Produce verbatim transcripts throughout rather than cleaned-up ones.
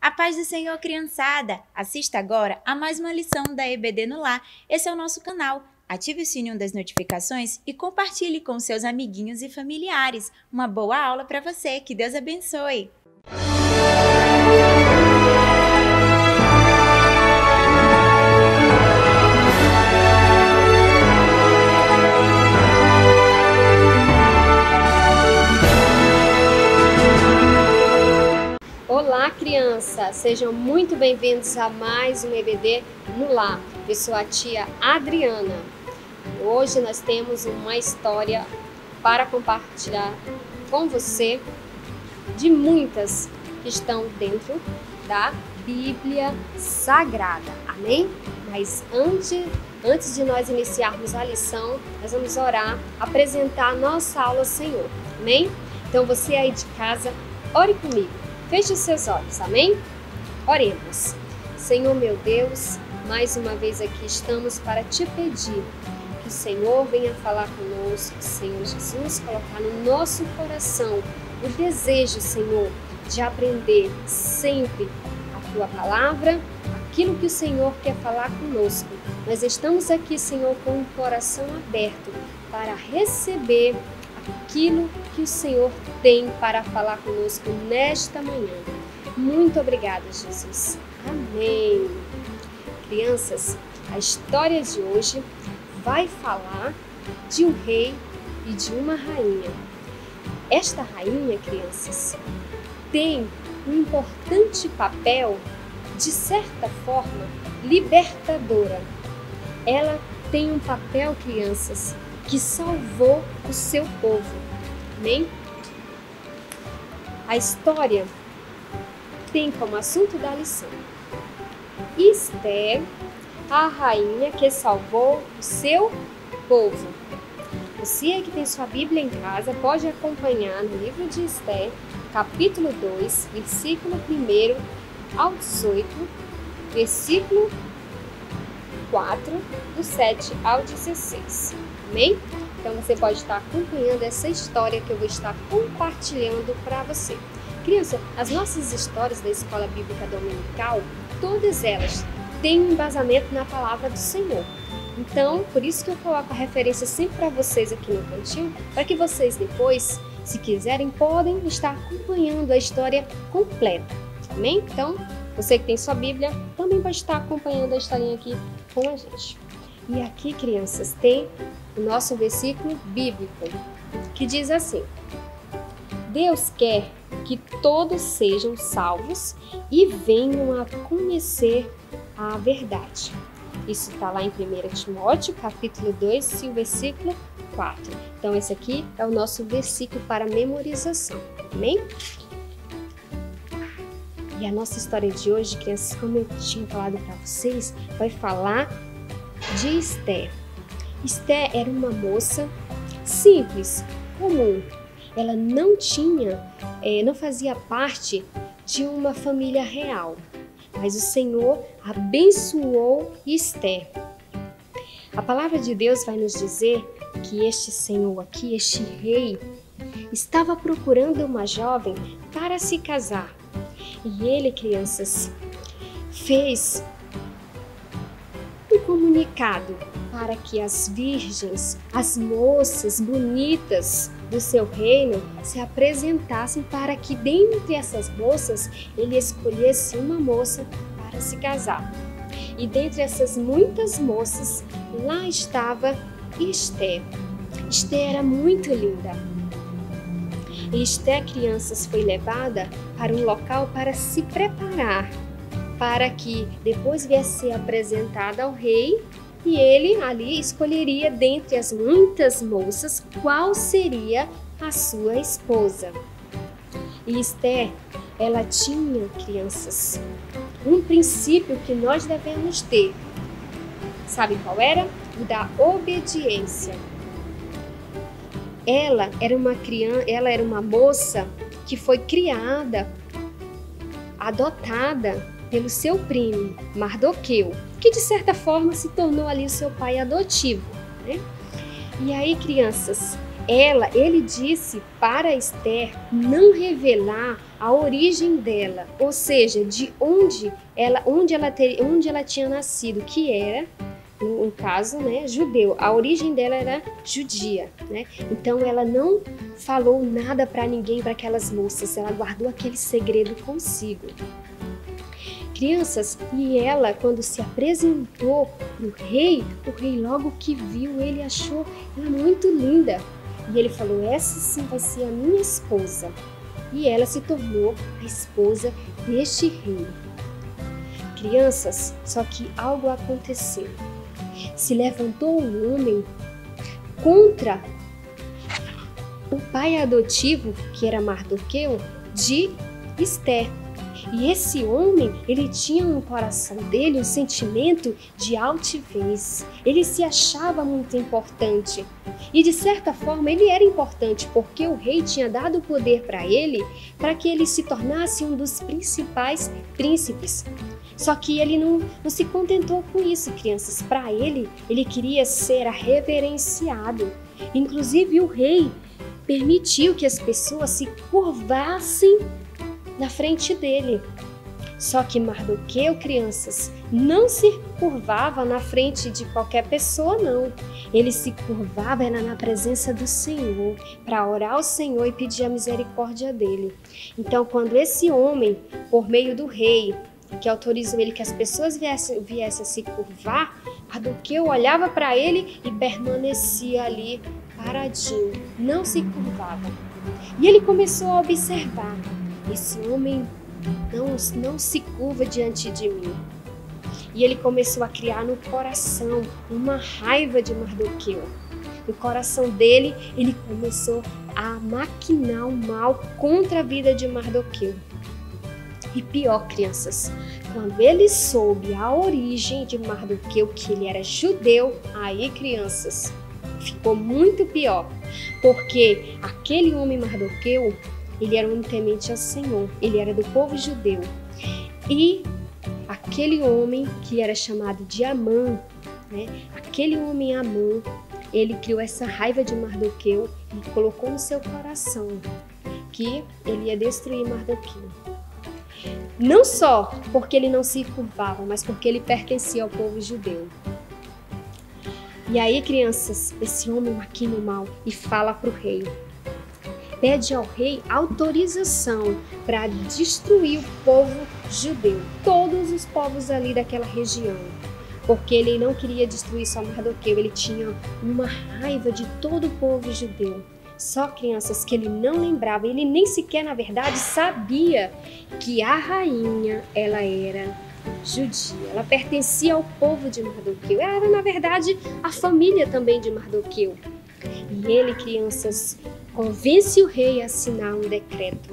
A paz do Senhor, criançada! Assista agora a mais uma lição da E B D no Lar. Esse é o nosso canal. Ative o sininho das notificações e compartilhe com seus amiguinhos e familiares. Uma boa aula para você. Que Deus abençoe! Olá, criança! Sejam muito bem-vindos a mais um E B D no Lar. Eu sou a tia Adriana. Hoje nós temos uma história para compartilhar com você, de muitas que estão dentro da Bíblia Sagrada. Amém? Mas antes, antes de nós iniciarmos a lição, nós vamos orar, apresentar a nossa aula ao Senhor. Amém? Então você aí de casa, ore comigo. Feche os seus olhos, amém? Oremos. Senhor meu Deus, mais uma vez aqui estamos para te pedir que o Senhor venha falar conosco, Senhor Jesus, colocar no nosso coração o desejo, Senhor, de aprender sempre a tua palavra, aquilo que o Senhor quer falar conosco. Nós estamos aqui, Senhor, com o coração aberto para receber aquilo que o Senhor tem para falar conosco nesta manhã. Muito obrigada, Jesus. Amém. Crianças, a história de hoje vai falar de um rei e de uma rainha. Esta rainha, crianças, tem um importante papel, de certa forma, libertadora. Ela tem um papel, crianças, que salvou o seu povo. Amém? A história tem como assunto da lição Esther, a rainha que salvou o seu povo. Você que tem sua Bíblia em casa pode acompanhar no livro de Esther, capítulo dois, versículo um ao dezoito, versículo quatro, do sete ao dezesseis. Amém? Então você pode estar acompanhando essa história que eu vou estar compartilhando para você. Criança, as nossas histórias da Escola Bíblica Dominical, todas elas têm um embasamento na palavra do Senhor. Então, por isso que eu coloco a referência sempre para vocês aqui no cantinho, para que vocês depois, se quiserem, podem estar acompanhando a história completa. Amém? Então, você que tem sua Bíblia, também pode estar acompanhando a historinha aqui com a gente. E aqui, crianças, tem o nosso versículo bíblico, que diz assim: Deus quer que todos sejam salvos e venham a conhecer a verdade. Isso está lá em primeiro Timóteo, capítulo dois, e o versículo quatro. Então, esse aqui é o nosso versículo para memorização. Amém? E a nossa história de hoje, crianças, como eu tinha falado para vocês, vai falar de Esther. Esther era uma moça simples, comum. Ela não tinha, é, não fazia parte de uma família real, mas o Senhor abençoou Esther. A palavra de Deus vai nos dizer que este Senhor aqui, este rei, estava procurando uma jovem para se casar. E ele, crianças, fez um comunicado para que as virgens, as moças bonitas do seu reino se apresentassem, para que dentre essas moças ele escolhesse uma moça para se casar. E dentre essas muitas moças, lá estava Esther. Esther era muito linda. E Esther, crianças, foi levada para um local para se preparar, para que depois viesse ser apresentada ao rei, e ele ali escolheria dentre as muitas moças qual seria a sua esposa. E Esther, ela tinha, crianças, um princípio que nós devemos ter. Sabe qual era? O da obediência. Ela era uma criança, ela era uma moça que foi criada, adotada pelo seu primo Mardoqueu, que de certa forma se tornou ali o seu pai adotivo, né? E aí, crianças, ela, ele disse para Esther não revelar a origem dela, ou seja, de onde ela, onde ela, ter, onde ela tinha nascido, que era, no, no caso, né, judeu. A origem dela era judia, né? Então ela não falou nada para ninguém, para aquelas moças, ela guardou aquele segredo consigo. Crianças, e ela, quando se apresentou para o rei, o rei logo que viu, ele achou ela muito linda. E ele falou, essa sim vai ser a minha esposa. E ela se tornou a esposa deste rei. Crianças, só que algo aconteceu. Se levantou um homem contra o pai adotivo, que era Mardoqueu, de Esther. E esse homem, ele tinha no coração dele um sentimento de altivez. Ele se achava muito importante. E de certa forma ele era importante porque o rei tinha dado o poder para ele, para que ele se tornasse um dos principais príncipes. Só que ele não, não se contentou com isso, crianças. Para ele, ele queria ser reverenciado. Inclusive o rei permitiu que as pessoas se curvassem na frente dele. Só que Mardoqueu, crianças, não se curvava na frente de qualquer pessoa, não. Ele se curvava era na presença do Senhor, para orar ao Senhor e pedir a misericórdia dele. Então, quando esse homem, por meio do rei, que autorizou ele que as pessoas viessem, viessem a se curvar, Mardoqueu olhava para ele e permanecia ali paradinho, não se curvava. E ele começou a observar, esse homem não, não se curva diante de mim. E ele começou a criar no coração uma raiva de Mardoqueu. No coração dele, ele começou a maquinar o mal contra a vida de Mardoqueu. E pior, crianças, quando ele soube a origem de Mardoqueu, que ele era judeu, aí, crianças, ficou muito pior. Porque aquele homem Mardoqueu, ele era um temente ao Senhor, ele era do povo judeu. E aquele homem que era chamado de Amã, né? Aquele homem Amã, ele criou essa raiva de Mardoqueu e colocou no seu coração que ele ia destruir Mardoqueu. Não só porque ele não se curvava, mas porque ele pertencia ao povo judeu. E aí, crianças, esse homem maquina o mal e fala para o rei. Pede ao rei autorização para destruir o povo judeu, todos os povos ali daquela região, porque ele não queria destruir só Mardoqueu, ele tinha uma raiva de todo o povo judeu. Só, crianças, que ele não lembrava, ele nem sequer, na verdade, sabia que a rainha, ela era judia, ela pertencia ao povo de Mardoqueu, ela era, na verdade, a família também de Mardoqueu. E ele, crianças, convence o rei a assinar um decreto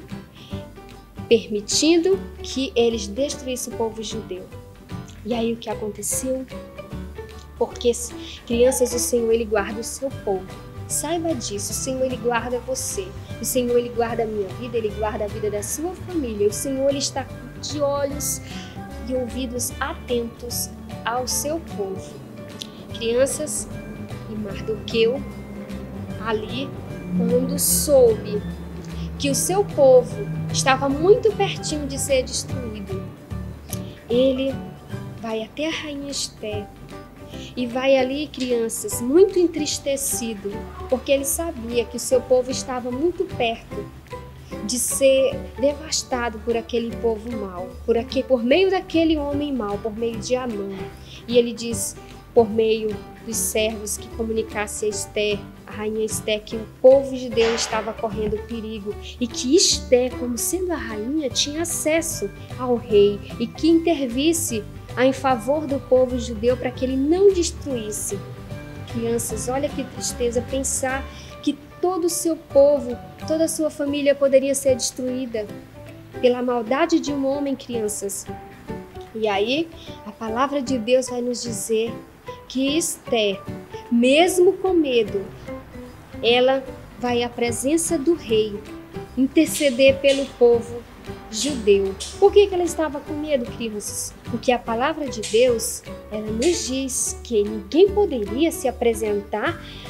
permitindo que eles destruíssem o povo judeu. E aí o que aconteceu? Porque, crianças, o Senhor, ele guarda o seu povo. Saiba disso, o Senhor, ele guarda você. O Senhor, ele guarda a minha vida, ele guarda a vida da sua família. O Senhor, ele está de olhos e ouvidos atentos ao seu povo. Crianças, e Mardoqueu, ali, quando soube que o seu povo estava muito pertinho de ser destruído, ele vai até a rainha Esther e vai ali, crianças, muito entristecido, porque ele sabia que o seu povo estava muito perto de ser devastado por aquele povo mau, por, aquele, por meio daquele homem mau, por meio de Amã. E ele diz, por meio dos servos, que comunicasse a Esther, a rainha Esther, que o povo judeu estava correndo perigo e que Esther, como sendo a rainha, tinha acesso ao rei e que intervisse em favor do povo judeu para que ele não destruísse. Crianças, olha que tristeza pensar que todo o seu povo, toda a sua família poderia ser destruída pela maldade de um homem, crianças. E aí, a palavra de Deus vai nos dizer que Esther, mesmo com medo, ela vai à presença do rei interceder pelo povo judeu. Por que que ela estava com medo, crianças? Porque a palavra de Deus, ela nos diz que ninguém poderia se apresentar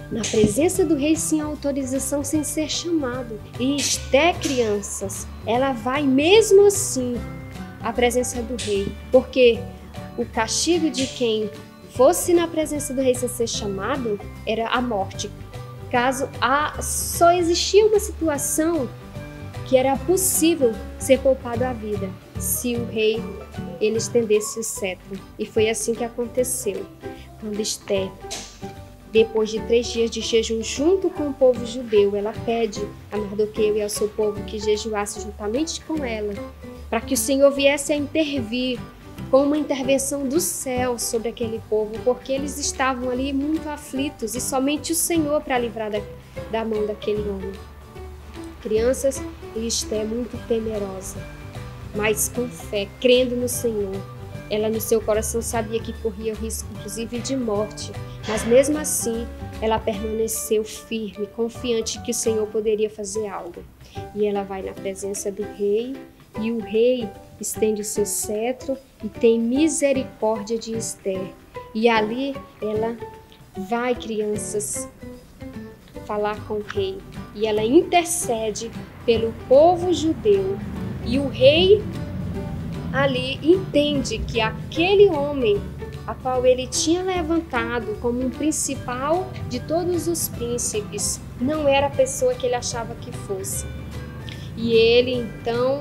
na presença do rei sem autorização, sem ser chamado. E Esté, crianças, ela vai mesmo assim à presença do rei, porque o castigo de quem fosse na presença do rei sem ser chamado era a morte. Caso a, só existia uma situação que era possível ser poupado a vida, se o rei ele estendesse o cetro. E foi assim que aconteceu. Quando Esté, depois de três dias de jejum junto com o povo judeu, ela pede a Mardoqueu e ao seu povo que jejuasse juntamente com ela, para que o Senhor viesse a intervir com uma intervenção do céu sobre aquele povo, porque eles estavam ali muito aflitos e somente o Senhor para livrar da, da mão daquele homem. Crianças, Esté é muito temerosa, mas com fé, crendo no Senhor. Ela no seu coração sabia que corria o risco inclusive de morte, mas mesmo assim ela permaneceu firme, confiante que o Senhor poderia fazer algo. E ela vai na presença do rei, e o rei estende o seu cetro e tem misericórdia de Esté. E ali ela vai, crianças, falar com o rei, e ela intercede pelo povo judeu. E o rei ali entende que aquele homem a qual ele tinha levantado como um principal de todos os príncipes não era a pessoa que ele achava que fosse. E ele então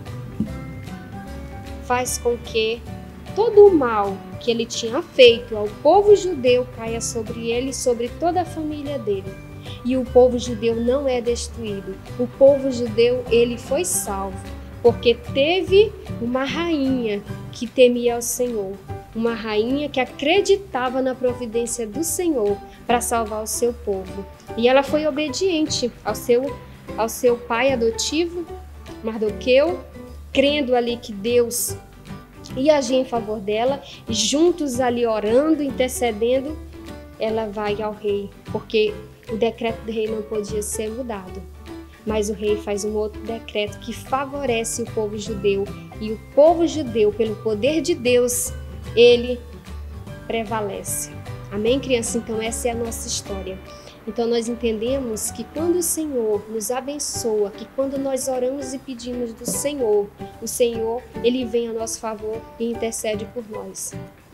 faz com que todo o mal que ele tinha feito ao povo judeu caia sobre ele e sobre toda a família dele. E o povo judeu não é destruído. O povo judeu, ele foi salvo, porque teve uma rainha que temia ao Senhor, uma rainha que acreditava na providência do Senhor para salvar o seu povo. E ela foi obediente ao seu, ao seu pai adotivo, Mardoqueu, crendo ali que Deus ia agir em favor dela, e juntos ali orando, intercedendo, ela vai ao rei, porque o decreto do rei não podia ser mudado. Mas o rei faz um outro decreto que favorece o povo judeu. E o povo judeu, pelo poder de Deus, ele prevalece. Amém, criança? Então essa é a nossa história. Então nós entendemos que quando o Senhor nos abençoa, que quando nós oramos e pedimos do Senhor, o Senhor, ele vem a nosso favor e intercede por nós.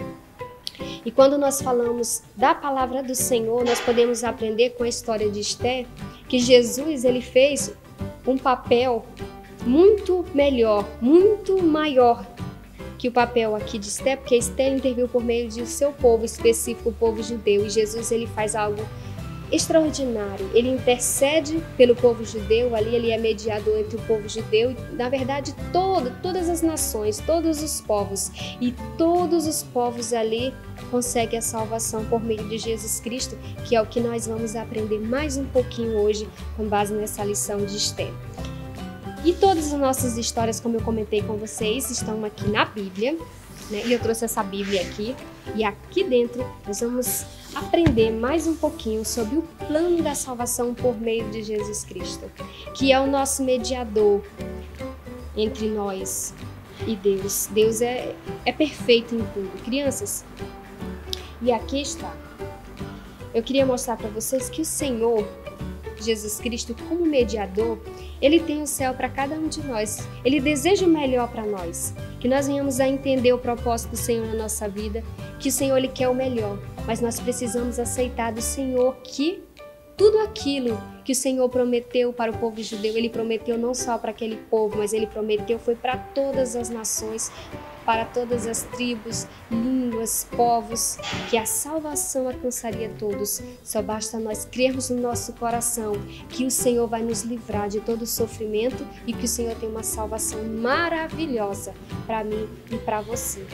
E quando nós falamos da palavra do Senhor, nós podemos aprender com a história de Esté que Jesus ele fez um papel muito melhor, muito maior que o papel aqui de Esté, porque Esté interviu por meio de seu povo específico, o povo judeu, e Jesus ele faz algo extraordinário. Ele intercede pelo povo judeu, ali ele é mediador entre o povo judeu e, na verdade, todo, todas as nações, todos os povos, e todos os povos ali conseguem a salvação por meio de Jesus Cristo, que é o que nós vamos aprender mais um pouquinho hoje com base nessa lição de Esté. E todas as nossas histórias, como eu comentei com vocês, estão aqui na Bíblia, né? E eu trouxe essa Bíblia aqui, e aqui dentro nós vamos aprender mais um pouquinho sobre o plano da salvação por meio de Jesus Cristo, que é o nosso mediador entre nós e Deus. Deus é, é perfeito em tudo. Crianças, e aqui está. Eu queria mostrar para vocês que o Senhor, Jesus Cristo, como mediador, ele tem o céu para cada um de nós. Ele deseja o melhor para nós. Que nós venhamos a entender o propósito do Senhor na nossa vida, que o Senhor ele quer o melhor. Mas nós precisamos aceitar do Senhor que tudo aquilo que o Senhor prometeu para o povo judeu, ele prometeu não só para aquele povo, mas ele prometeu foi para todas as nações, para todas as tribos, línguas, povos, que a salvação alcançaria todos. Só basta nós crermos no nosso coração que o Senhor vai nos livrar de todo o sofrimento e que o Senhor tem uma salvação maravilhosa para mim e para você.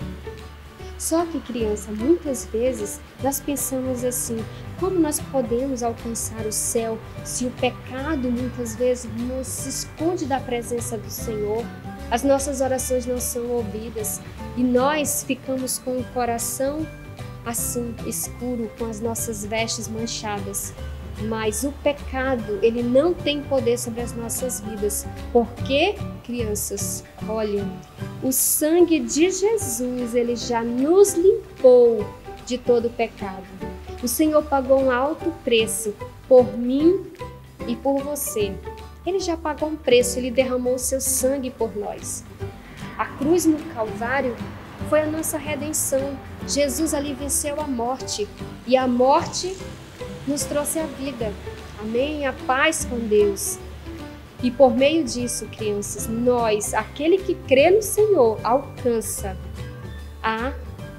Só que, criança, muitas vezes nós pensamos assim, como nós podemos alcançar o céu se o pecado muitas vezes nos esconde da presença do Senhor? As nossas orações não são ouvidas e nós ficamos com o coração assim, escuro, com as nossas vestes manchadas. Mas o pecado, ele não tem poder sobre as nossas vidas. Porque, crianças, olhem, o sangue de Jesus, ele já nos limpou de todo o pecado. O Senhor pagou um alto preço por mim e por você. Ele já pagou um preço, Ele derramou o seu sangue por nós. A cruz no Calvário foi a nossa redenção. Jesus ali venceu a morte e a morte nos trouxe a vida. Amém? A paz com Deus. E por meio disso, crianças, nós, aquele que crê no Senhor, alcança a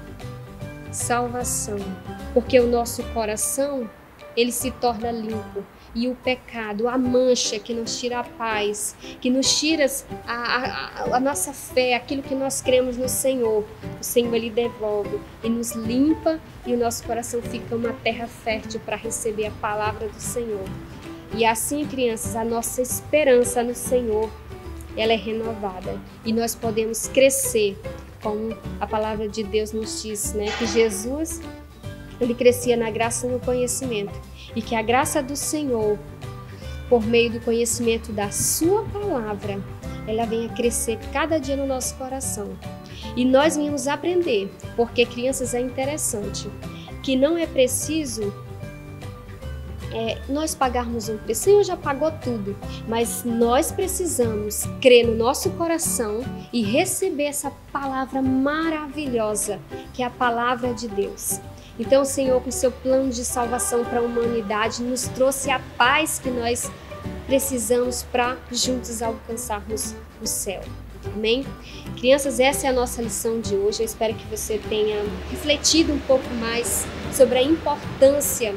salvação. Porque o nosso coração, ele se torna limpo. E o pecado, a mancha que nos tira a paz, que nos tira a, a, a nossa fé, aquilo que nós cremos no Senhor, o Senhor Ele devolve e nos limpa, e o nosso coração fica uma terra fértil para receber a palavra do Senhor. E assim, crianças, a nossa esperança no Senhor, ela é renovada e nós podemos crescer, como a palavra de Deus nos diz, né? Que Jesus, Ele crescia na graça e no conhecimento. E que a graça do Senhor, por meio do conhecimento da sua palavra, ela venha crescer cada dia no nosso coração. E nós venhamos aprender, porque, crianças, é interessante, que não é preciso é, nós pagarmos um preço. O Senhor já pagou tudo, mas nós precisamos crer no nosso coração e receber essa palavra maravilhosa, que é a palavra de Deus. Então, o Senhor, com seu plano de salvação para a humanidade, nos trouxe a paz que nós precisamos para juntos alcançarmos o céu. Amém? Crianças, essa é a nossa lição de hoje. Eu espero que você tenha refletido um pouco mais sobre a importância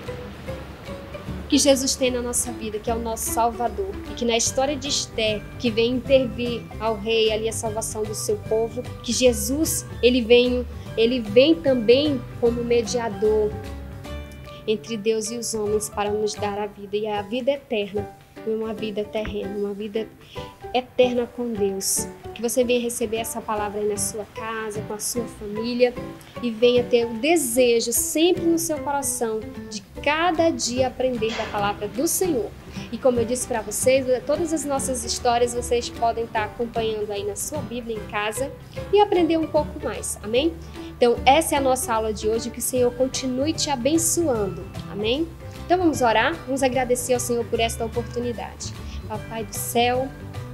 que Jesus tem na nossa vida, que é o nosso Salvador. E que na história de Esther, que vem intervir ao rei ali a salvação do seu povo, que Jesus, ele vem... Ele vem também como mediador entre Deus e os homens para nos dar a vida. E a vida eterna, não é uma vida terrena, uma vida eterna com Deus. Que você venha receber essa palavra aí na sua casa, com a sua família, e venha ter o desejo sempre no seu coração de cada dia aprender da palavra do Senhor. E como eu disse para vocês, todas as nossas histórias vocês podem estar acompanhando aí na sua Bíblia em casa e aprender um pouco mais, amém? Então essa é a nossa aula de hoje, que o Senhor continue te abençoando, amém? Então vamos orar, vamos agradecer ao Senhor por esta oportunidade. Papai do céu,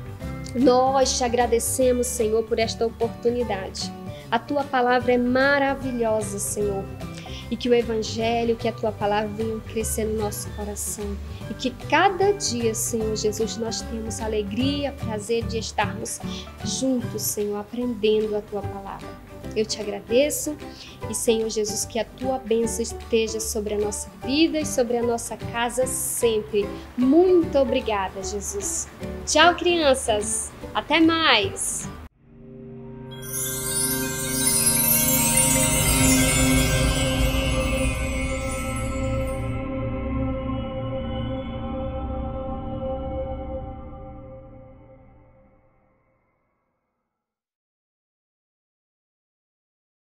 nós te agradecemos, Senhor, por esta oportunidade. A tua palavra é maravilhosa, Senhor. E que o Evangelho, que a tua palavra venha crescer no nosso coração. E que cada dia, Senhor Jesus, nós temos alegria, prazer de estarmos juntos, Senhor, aprendendo a tua palavra. Eu te agradeço e, Senhor Jesus, que a tua bênção esteja sobre a nossa vida e sobre a nossa casa sempre. Muito obrigada, Jesus. Tchau, crianças. Até mais.